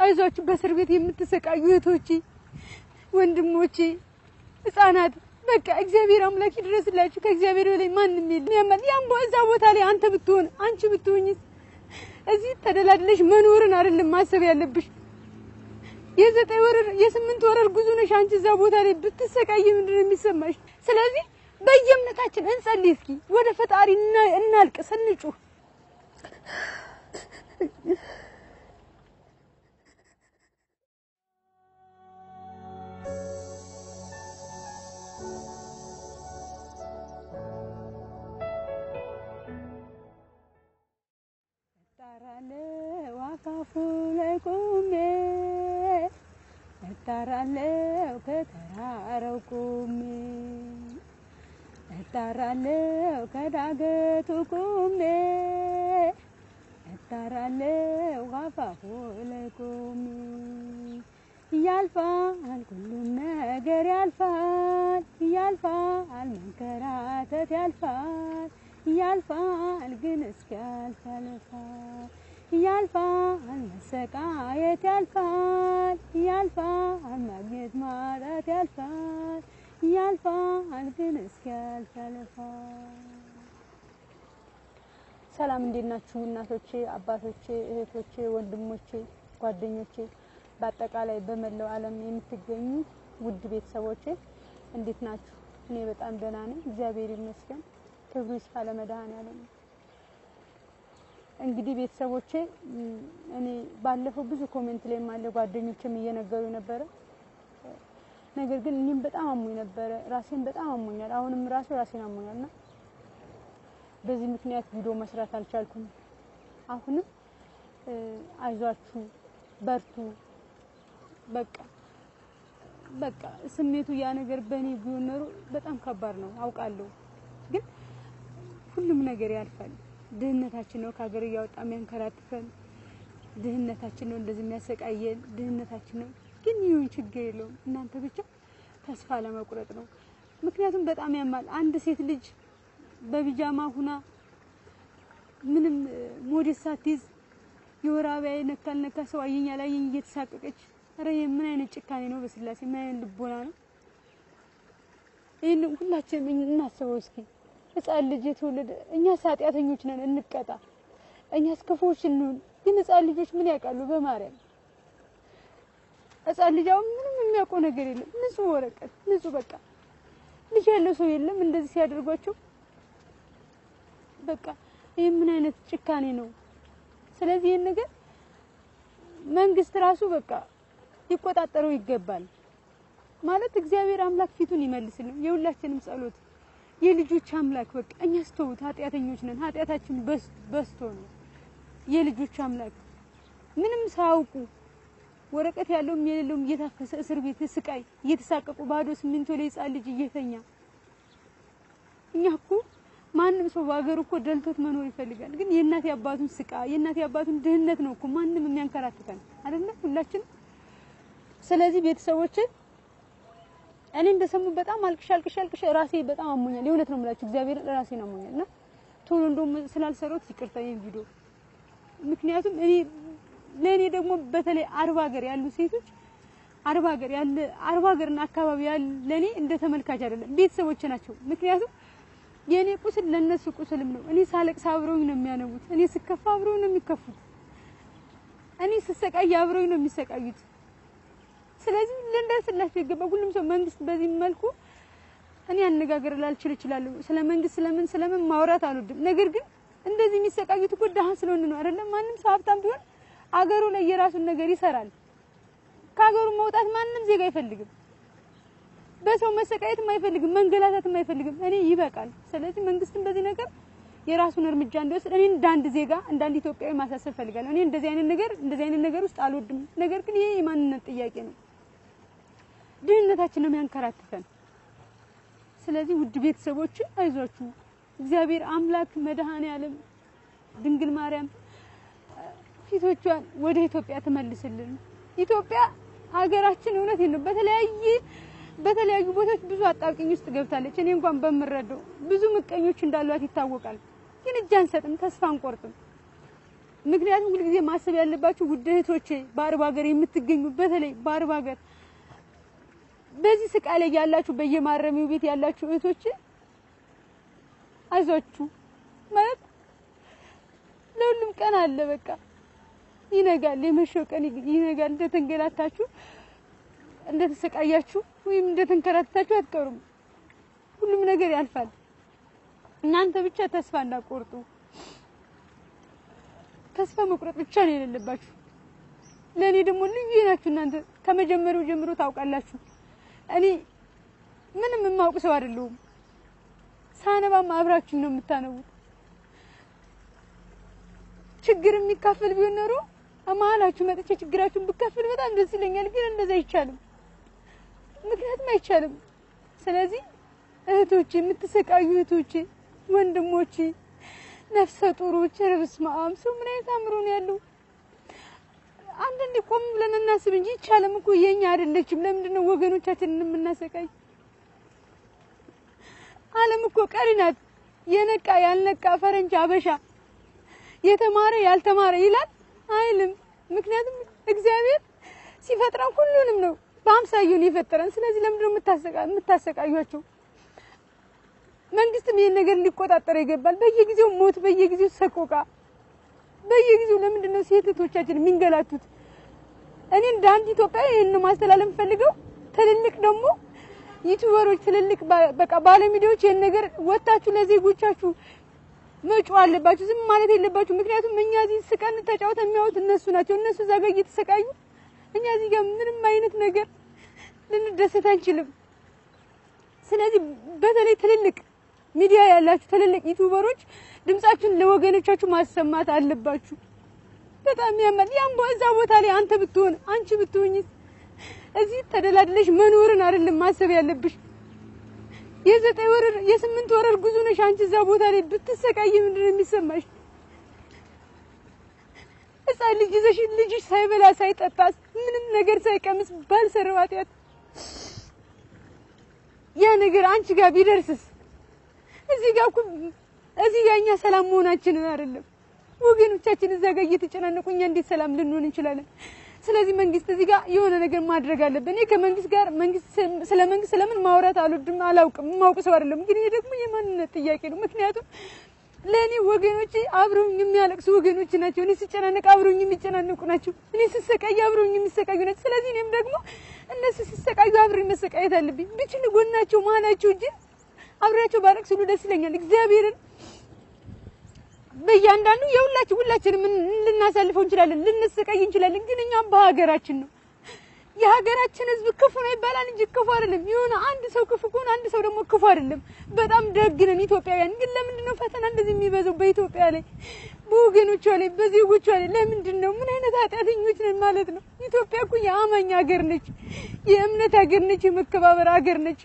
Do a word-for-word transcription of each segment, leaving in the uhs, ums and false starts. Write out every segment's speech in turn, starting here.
አይዟችሁ በእስር ቤት የምትሰቃዩ እህቶቼ ወንድሞቼ ህፃናት በቃ እግዚአብሔር አምላክ ይድረስላችሁ ከእግዚአብሔር በላይ ማንንም የለም ያም በዛ ቦታ ላይ አንተ ብትሆን አንቺ ብትሆኚ እዚህ ተደላድለሽ መኖርን አይደለም ማሰብ ያለብሽ የዘጠኝ ወር የስምንት ወር ጉዞ ነሽ አንቺ እዛ ቦታ ላይ ብትሰቃይ ምንድነው የሚሰማሽ ስለዚህ በየእምነታችን እንጸልይ እስኪ ወደ ፈጣሪ እናልቅስ እንጩህ እጣራለው ከተራራው ቆሜ እጣራለው ከዳገቱ ቆሜ እጣራለው አፋፉ ላይ ቆሜ ያልፋል ሁሉም ነገር ያልፋል ያልፋል መንከራተት ያልፋል ያልፋል ግን እስኪያልፍ ያልፋል ያልፋል መሰቃየት ያልፋል ያልፋል ማግኘት ማጣት ያልፋል ያልፋል ግን እስኪያልፍ ያልፋል ሰላም እንዴናችሁ እናቶቼ አባቶቼ እህቶቼ ወንድሞቼ ጓደኞቼ በአጠቃላይ በመላው ዓለም የምትገኙ ውድ ቤተሰቦቼ እንዴት ናችሁ እኔ በጣም ደህና ነኝ እግዚአብሔር ይመስገን ክብሩ ይስፋ ለመድኃኔዓለም እንግዲህ ቤተሰቦቼ እኔ ባለፈው ብዙ ኮሜንት ላይ ማለ ጓደኞቼም እየነገሩ ነበር ነገር ግን እኔም በጣም አሞኝ ነበር ራሴን በጣም አሞኛል አሁንም ራሱ ራሴን አሞኛልና በዚህ ምክንያት ቪዲዮ መስራት አልቻልኩም አሁንም አይዟችሁ በርቱ በቃ በቃ ስሜቱ ያ ነገር በኔ ቢሆን ኖሮ በጣም ከባድ ነው አውቃለሁ ግን ሁሉም ነገር ያልፋል ድህነታችን ነው ካገር ያወጣም ያንከራተፈን ድህነታችን ነው እንደዚህ የሚያሰቃየን ድህነታችን ነው ግን ይሁን ችግር የለውም እናንተ ብቻ ተስፋ ለመቁረጥ ነው ምክንያቱም በጣም ያማል አንድ ሴት ልጅ በቢጃማ ሁና ምንም ሞዴስ ሳትይዝ የወራባይ ነካል ነካ ሰው አየኛ ላይ እየተሳቀቀች አረ የምን አይነት ጭካኔ ነው በስላሴ ምን አይነት ልቦና ነው ይሄን ሁላችንም እናስበው እስኪ ህፃን ልጅ ተወለደ እኛ ሳጥያተኞች ነን እንቀጣ እኛ ስከፎች ነን ግን ህፃን ልጆች ምን ያውቃሉ በማርያም ህፃን ልጅው ምንም የሚያውቀው ነገር የለም ንጹህ ወረቀት ንጹህ በቃ ልጅ ያለው ሰው የለም እንደዚህ ሲያደርጓቸው በቃ ይሄ ምን አይነት ጭካኔ ነው ስለዚህ ይሄን ነገር መንግስት ራሱ በቃ ይቆጣጠረው ይገባል ማለት እግዚአብሔር አምላክ ፊቱን ይመልስልን የሁላችንም ጸሎት የልጆች አምላክ በቃ እኛስ ተውት ኃጢያተኞች ነን ኃጢያታችን በስቶ ነው የልጆች አምላክ ምንም ሳውቁ ወረቀት ያለውም የሌለውም እየታፈሰ እስር ቤት ስቃይ እየተሳቀቁ ባዶ ስምንት ወለ ይጻል ልጅ እየተኛ እኛኩ ማንንም ሰው ባገሩ እኮ ደልቶት መኖር ይፈልጋል ግን የእናት ያባቱን ስቃይ የእናት ያባቱን ድህነት ነው እኮ ማንንም የሚያንከራተተን አይደለ ሁላችን ስለዚህ ቤተሰቦች እኔ እንደሰሙ በጣም አልቅሻልቅሽ አልቅሽ ራሴ በጣም አሞኛል የእውነት ነው ማለት እግዚአብሔር ራሴ ነው አሞኛልና ቶሎ እንደውም ስላልሰሩት ይቅርታ ይሄን ቪዲዮ ምክንያቱም እኔ ለኔ ደግሞ በተለይ አርባ ሀገር ያሉ ሴቶች አርባ ሀገር ያለ አርባ ሀገርና አካባቢ ያለ ለኔ እንደ ተመልካች አይደለም ቤተሰቦች ናቸው ምክንያቱም የኔ ቁስል ለነሱ ቁስልም ነው እኔ ሳለቅስ አብረውኝ ነው የሚያነቡት እኔ ስከፋ አብረውኝ ነው የሚከፉት እኔ ስሰቃይ አብረውኝ ነው የሚሰቃዩት ስለዚህ ለእንደስላችሁ ይገባ ሁሉም ሰው መንግስት በዚህ መልኩ እኔ አነጋገር ላልችል ይችላል ስለ መንግስት ስለምን ስለምን ማውራት አልወድም ነገር ግን እንደዚህ የሚሰቃዩት እኮ ደሃ ስለሆነ ነው አይደለም ማንንም ሰው ሀብታም ቢሆን አገሩ ላይ የራሱን ነገር ይሰራል ካገሩ መውጣት ማንንም ዜጋ አይፈልግም በሰው መሰቃየት የማይፈልግም መንገላታት የማይፈልግም እኔ ይበቃል ስለዚህ መንግስትን በዚህ ነገር የራሱን እርምጃ እንደወሰደ እኔ እንዳንድ ዜጋ እንዳንድ ኢትዮጵያዊ ማሳሰብ ፈልጋለሁ እኔ እንደዚህ አይነት ነገር እንደዚህ አይነት ነገር ውስጥ አልወድም ነገር ግን ይሄ የማንነት ጥያቄ ነው ድህነታችን ነው የሚያንከራተተን ስለዚህ ውድ ቤተሰቦች አይዟችሁ እግዚአብሔር አምላክ መድኃኔዓለም ድንግል ማርያም ፊቶቿን ወደ ኢትዮጵያ ተመልስልን ኢትዮጵያ ሀገራችን እውነት ነው በተለያየ በተለያዩ ቦታዎች ብዙ አጣብቂኝ ውስጥ ገብታለች እኔ እንኳን በመረዳው ብዙ ምቀኞች እንዳሏት ይታወቃል ግን እጅ አንሰጥም ተስፋ አንቆርጥም ምክንያቱም ሁሉ ጊዜ ማሰብ ያለባችሁ ውድህቶቼ በአረብ ሀገር የምትገኙ በተለይ በአረብ ሀገር በዚህ ስቃይ ላይ ያላችሁ በየማረሚው ቤት ያላችሁ እህቶቼ አይዟችሁ ማለት ለሁሉም ቀን አለ በቃ ይነጋል የመሸው ቀን ይነጋል እንደተንገላታችሁ እንደተሰቃያችሁ ወይም እንደተንከራተታችሁ አትቀሩም ሁሉም ነገር ያልፋል እናንተ ብቻ ተስፋ እንዳቆርጡ ተስፋ መቁረጥ ብቻ ነው የሌለባችሁ ለኔ ደግሞ ልዩ ናችሁ እናንተ ከመጀመሪያው ጀምሮ ታውቃላችሁ እኔ ምንም የማውቅ ሰው አይደለሁም ሳነባም አብራችሁ ነው የምታነቡት ችግር የሚካፈል ቢሆን ኖሮ አማላችሁ መጥቼ ችግራችሁን ብካፈል በጣም ደስ ይለኛል ግን እንደዛ አይቻልም ምክንያቱም አይቻልም ስለዚህ እህቶቼ የምትሰቃዩ እህቶቼ ወንድሞቼ ነፍሰ ጡሮች ረብስማም ሰው ምን አይታምሩ ነው ያለው አንድ እንደ ቆም ብለን እናስብ እንጂ ይቻለም እኮ የኛ አይደለችም ለምንድነው ወገኖቻችንን የምናሰቃይ ዓለም እኮ ቀሪናት የነቃ ያልነቃ ፈረንጅ አበሻ የተማረ ያልተማረ ይላል አይልም ምክንያቱም እግዚአብሔር ሲፈጥረን ሁሉንም ነው በአምሳዩን ይፈጥረን ስለዚህ ለምንድነው የምታሰቃዩ የምታሰቃዩአቸው መንግስትም ይሄን ነገር ሊቆጣጠር ይገባል በየጊዜው ሞት በየጊዜው ሰቆቃ በየጊዜው ለምንድነው ሴቶቻችን የሚንገላቱት እኔ እንደ አንድ ኢትዮጵያዊ ይሄን ማስተላለፍ ፈልገው ትልልቅ ደግሞ ዩቲዩበሮች ትልልቅ በቃ ባለሚዲያዎች ይሄን ነገር ወጣችሁ ለዜጎቻችሁ መጮህ አለባችሁ ዝም ማለት የለባችሁ ምክንያቱም እኛ እዚህ ስቀን ተጫውተን የሚያዩት እነሱ ናቸው እነሱ ዛጋ እየተሰቃዩ እኛ እዚህ ጋር ምንም አይነት ነገር ልንደሰት አንችልም ስለዚህ በተለይ ትልልቅ ሚዲያ ያላችሁ ትልልቅ ዩቲዩበሮች ድምጻችሁን ለወገኖቻችሁ ማሰማት አለባችሁ በጣም ያማል ያም በዛ ቦታ ላይ አንተ ብትሆን አንቺ ብትሆኚ እዚህ ተደላድለሽ መኖርን አይደለም ማሰብ ያለብሽ የዘጠኝ ወር የስምንት ወር ጉዞ ነሽ አንቺ እዛ ቦታ ላይ ብትሰቃይ ምንድነው የሚሰማሽ እዛ ልጅ ይዘሽ ልጅሽ ሳይበላ ሳይጠጣ ምንም ነገር ሳይቀምስ ባልሰራው ኃጢአት ያ ነገር አንቺ ጋር ቢደርስስ እዚህ ጋር እኮ እዚህ ጋር እኛ ሰላም መሆናችንን አይደለም ወገኖቻችን እዛ ጋር እየተጨናነቁኛ እንዴት ሰላም ልንሆን እንችላለን ስለዚህ መንግስት እዚህ ጋር የሆነ ነገር ማድረግ አለበት እኔ ከመንግስት ጋር መንግስት ስለ መንግስት ስለምን ማውራት አልወድም አላውቅም ማውቅ ሰው አይደለም ግን ይሄ ደግሞ የማንነት ጥያቄ ነው ምክንያቱም ለኔ ወገኖቼ አብሮኝ የሚያለቅሱ ወገኖች ናቸው እኔ ሲጨናነቅ አብሮኝ የሚጨናነቁ ናቸው እኔ ሲሰቃይ አብሮኝ የሚሰቃዩ ናቸው ስለዚህ እኔም ደግሞ እነሱ ሲሰቃዩ አብሮኝ መሰቃየት አለብኝ ብቻ ጎናቸው ማናቸው እንጂ አብራቸው ባለቅስ ሁሉ ደስ ይለኛል እግዚአብሔርን በእያንዳንዱ የሁላችሁ ሁላችንም ልናሳልፈው እንችላለን ልንሰቃይ እንችላለን ግን እኛም በሀገራችን ነው የሀገራችን ህዝብ ክፉ ነው ይባላል እንጂ ክፉ አይደለም ይሁን አንድ ሰው ክፉ ከሆነ አንድ ሰው ደግሞ ክፉ አይደለም በጣም ደግ ነን ኢትዮጵያውያን ግን ለምንድነው ፈተና እንደዚህ የሚበዛው በኢትዮጵያ ላይ በወገኖቿ ላይ በዜጎቿ ላይ ለምንድነው ምን አይነት ኃጢአተኞች ነን ማለት ነው ኢትዮጵያ እኮ የአማኝ ሀገር ነች የእምነት ሀገር ነች የመከባበር ሀገር ነች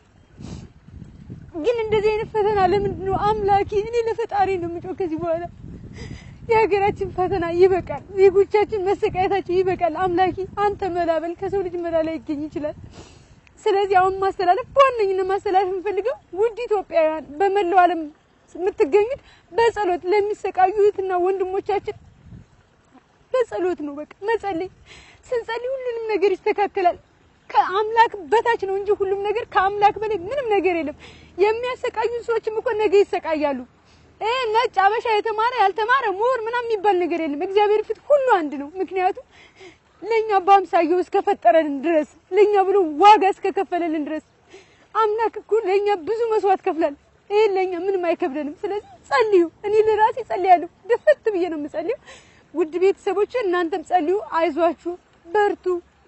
ግን እንደዚህ አይነት ፈተና ለምንድነው አምላኪ እኔ ለፈጣሪ ነው የምጮህ ከዚህ በኋላ የሀገራችን ፈተና ይበቃል ዜጎቻችን መሰቃየታቸው ይበቃል አምላኪ አንተ መላበል ከሰው ልጅ መላላ ይገኝ ይችላል ስለዚህ አሁን ማስተላለፍ በዋነኝነት ማስተላለፍ የምፈልገው ውድ ኢትዮጵያውያን በመላው ዓለም የምትገኙት በጸሎት ለሚሰቃዩትና ወንድሞቻችን በጸሎት ነው በቃ መጸለይ ስንጸልይ ሁሉንም ነገር ይስተካከላል ከአምላክ በታች ነው እንጂ ሁሉም ነገር ከአምላክ በላይ ምንም ነገር የለም የሚያሰቃዩ ሰዎችም እኮ ነገ ይሰቃያሉ እህ ነጭ አበሻ የተማረ ያልተማረ ሞር ምናም የሚባል ነገር የለም እግዚአብሔር ፊት ሁሉ አንድ ነው ምክንያቱም ለኛ በአምሳዩ እስከፈጠረን ድረስ ለኛ ብሎ ዋጋ እስከከፈለልን ድረስ አምላክ እኮ ለኛ ብዙ መስዋዕት ከፍሏል ይሄ ለኛ ምንም አይከብደንም ስለዚህ ጸልዩ እኔ ለራሴ ጸልያለሁ ደፈት ብዬ ነው የምጸልየው ውድ ቤተሰቦቼ እናንተም ጸልዩ አይዟችሁ በርቱ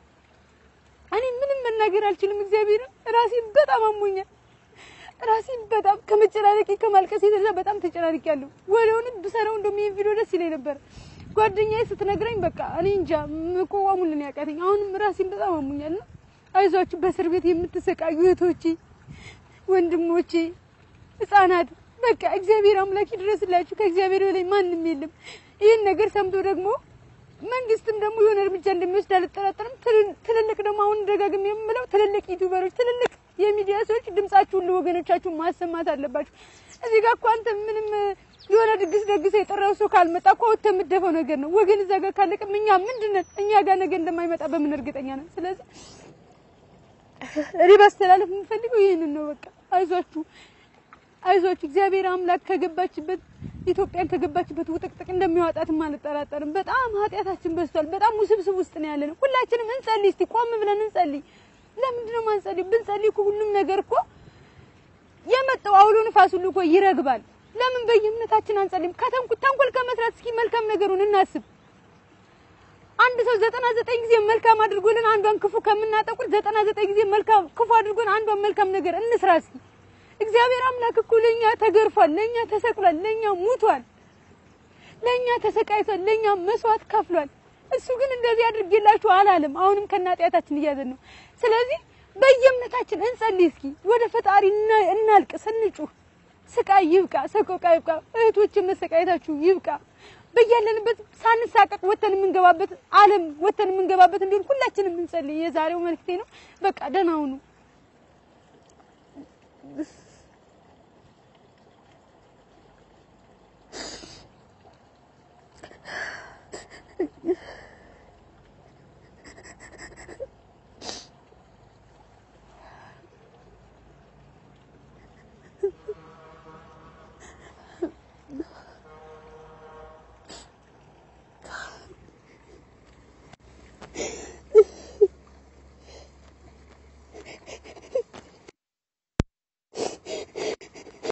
እኔ ምንም መናገር አልችልም እግዚአብሔር ራሴን በጣም አሞኛል ራሴን በጣም ከመጨናነቂ ከማልቀስ የተነሳ በጣም ተጨናንቄያለሁ ወዲያውኑ ብሰራው እንደም ይሄን ቪዲዮ ደስ ይለኝ ነበር ጓደኛዬ ስትነግረኝ በቃ እኔ እንጃ መቆዋሙልን ያቃተኝ አሁንም ራሴን በጣም አሞኛል አይዟችሁ በእስር ቤት የምትሰቃዩ እህቶቼ ወንድሞቼ ህፃናት በቃ እግዚአብሔር አምላክ ይድረስላችሁ ከእግዚአብሔር በላይ ማንንም የለም ይሄን ነገር ሰምቶ ደግሞ መንግስትም ደግሞ የሆነ እርምጃ እንደሚወስድ አልጠራጠርም ትልልቅ ደግሞ አሁን ደጋግሜ የምለው ትልልቅ ዩቲዩበሮች ትልልቅ የሚዲያ ሰዎች ድምጻችሁን ለወገኖቻችሁ ማሰማት አለባችሁ እዚህ ጋር እኮ አንተ ምንም የሆነ ድግስ ደግሰ የጠራው ሰው ካልመጣ እኮ ተምደፈው ነገር ነው ወገን እዛ ጋር ካለቀም እኛ ምንድነው እኛ ጋር ነገር እንደማይመጣ በምን እርግጠኛ ነን ስለዚህ ሪባስ ተላልፍ የምፈልገው ይሄንን ነው በቃ አይዟችሁ አይዟችሁ እግዚአብሔር አምላክ ከገባችበት ኢትዮጵያን ከገባችበት ውጥቅጥቅ እንደሚያወጣት ማልጠራጠርም በጣም ኃጢያታችን በዝቷል በጣም ውስብስብ ውስጥ ነው ያለነው ሁላችንም እንጸልይ እስቲ ቆም ብለን እንጸልይ ለምንድነው ማንጸልይ ብንጸልይ እኮ ሁሉም ነገር እኮ የመጣው አውሎ ንፋስ ሁሉ እኮ ይረግባል ለምን በየእምነታችን አንጸልይም ከተንኩ ተንኮል ከመስራት እስኪ መልካም ነገሩን እናስብ አንድ ሰው ዘጠና ዘጠኝ ጊዜ መልካም አድርጎልን አንዷን ክፉ ከምናጠቁት ዘጠና ዘጠኝ ጊዜ መልካም ክፉ አድርጎን አንዷን መልካም ነገር እንስራ እስኪ እግዚአብሔር አምላክ እኮ ለኛ ተገርፏል ለኛ ተሰቅሏል ለኛ ሙቷል ለኛ ተሰቃይቷል ለኛ መስዋዕት ከፍሏል እሱ ግን እንደዚህ አድርጌላችሁ አላለም አሁንም ከናጢያታችን ይያዘን ነው ስለዚህ በየእምነታችን እንጸልይ እስኪ ወደ ፈጣሪ እናልቅስ እንጩህ ስቃይ ይብቃ ሰቆቃ ይብቃ እህቶች መሰቃየታችሁ ይብቃ በየለንበት ሳንሳቀቅ ወተን ምንገባበት ዓለም ወተን ምንገባበት እንዲሆን ሁላችንም እንጸልይ የዛሬው መልክቴ ነው በቃ ደህናው ነው